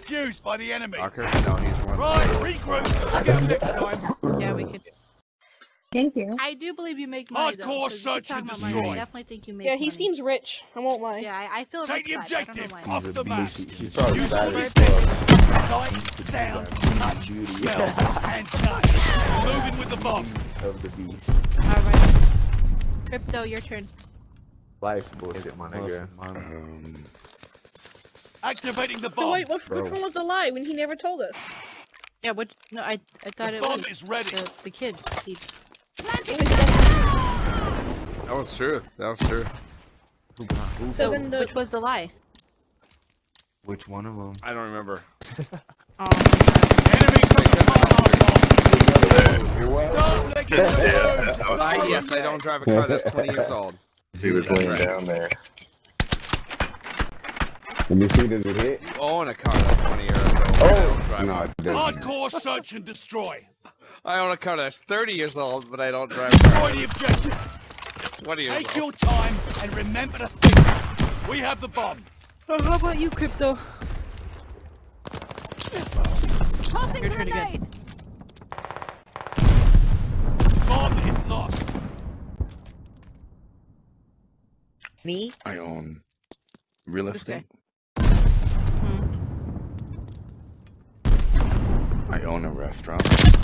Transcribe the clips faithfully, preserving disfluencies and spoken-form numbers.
defused by the enemy. Soccer? No, he's one. Right, regroup. I'll get him next time. Yeah, we could. Thank you. I do believe you make money, though. Hardcore 'cause you search keep and talking about money. destroy. I definitely think you make Yeah, he money. seems rich. I won't lie. Yeah, I, I feel Take the rich side, I don't objective know why. off the map. She's probably Use bad all as these fuck. senses. Sight, sound, touch, smell, and touch. Moving with the bomb. Of the beast. Alright. Crypto, your turn. Life's bullshit, my nigga. Um, Activating the So bomb. wait, which, which one was the lie when he never told us? Yeah, what? No, I, I thought The it bomb was is ready. the, the kids. He, That was truth. That was truth. So so, then the which was the lie? which one of them? I don't remember. Um, Enemy took the bomb. Don't let it go. I, yes, I don't drive a car that's twenty years old. He was That's laying right. down there. Let me see, does it hit? You own a car that's twenty years old. I Oh! don't drive No, one. it doesn't. Hardcore search and destroy. I own a car that's thirty years old, but I don't drive a car Destroy the that's objective. twenty years Take old. your time and remember to think. We have the bomb. oh, how about you, Crypto? Tossing You're pretty grenade. Bomb is lost. Me? I own real This estate. Hmm. I own a restaurant.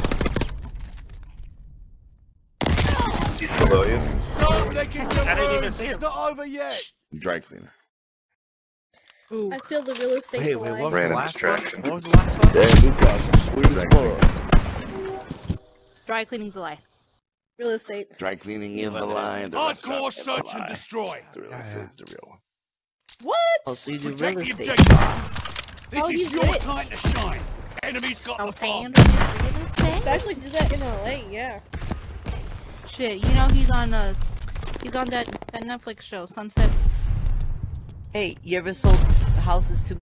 He's below you. No, they can get I didn't even burned. see It's him. not over yet. Dry cleaner. Ooh. I feel the real estate's Wait, a wait, lie. what was the Random last distraction. one? What was the last one? Damn, this guy's sweet as fuck. Dry cleaning's a lie. Real estate. Dry cleaning is the line. The Hardcore restaurant is the search and lie. destroy. The real Yeah, yeah. estate's the real one. What? Oh, so you do real Protect the estate. objective. This Oh, is he's your rich. time to shine. Enemy's got Oh, the bomb. Sandra is real estate? Especially to do that in L A, yeah. Shit, you know he's on uh, he's on that that Netflix show, Sunset. Hey, you ever sold houses to